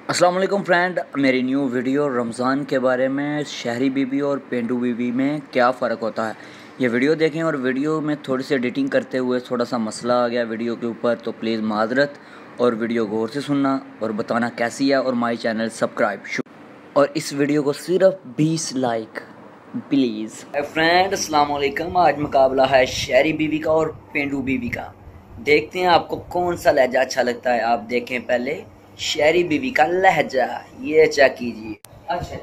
अस्सलाम वालेकुम फ्रेंड, मेरी न्यू वीडियो रमज़ान के बारे में शहरी बीवी और पेंडू बीवी में क्या फ़र्क होता है ये वीडियो देखें। और वीडियो में थोड़ी सी एडिटिंग करते हुए थोड़ा सा मसला आ गया वीडियो के ऊपर, तो प्लीज़ माजरत और वीडियो गौर से सुनना और बताना कैसी है और माई चैनल सब्सक्राइब। और इस वीडियो को सिर्फ 20 लाइक प्लीज़। फ्रेंड अस्सलाम वालेकुम, आज मुकाबला है शहरी बीवी का और पेंडू बीवी का। देखते हैं आपको कौन सा लहजा अच्छा लगता है। आप देखें पहले शहरी बीवी का लहजा, ये चेक कीजिए। अच्छा,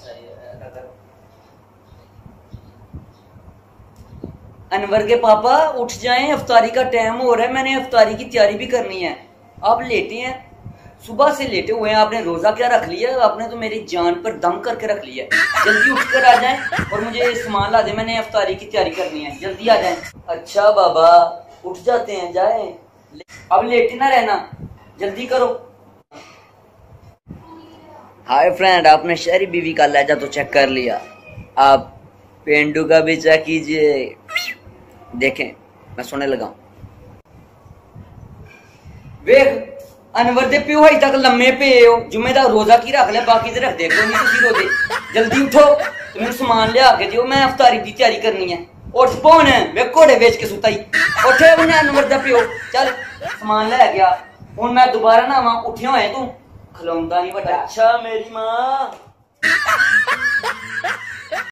अनवर के पापा उठ जाएं, अफ्तारी का टाइम हो रहा है, मैंने अफ्तारी की तैयारी भी करनी है। आप लेटे हैं, सुबह से लेटे हुए हैं, आपने रोजा क्या रख लिया? आपने तो मेरी जान पर दम करके रख लिया। जल्दी उठकर आ जाएं और मुझे सामान ला दें, मैंने अफ्तारी की तैयारी करनी है, जल्दी आ जाएं। अच्छा बाबा उठ जाते हैं, जाएं, अब लेटे ना रहना, जल्दी करो। हाय फ्रेंड, आपने शहरी बीवी का लहजा तो चेक कर लिया, आप पेंडू का भी चेक कीजिए। देखें, मैं सोने लगा। वेख अनवर दे प्यो हई तक लम्मे पे हो, जुम्मेदार रोजा की रख ले, बाकी रख दे कोई नहीं, तुसी रो दे। जल्दी उठो, तुम्हें सामान लिया के दियो, मैं अफ्तारी की तैयारी करनी है। उठ पौन वे घोड़े बेच के सुताई, उठे उन्हें अनवर दा प्यो, चल सामान ले गया। हुन मैं दोबारा ना आवां, उठिया होए तू खलोंदा नहीं बड़ा। अच्छा मेरी मां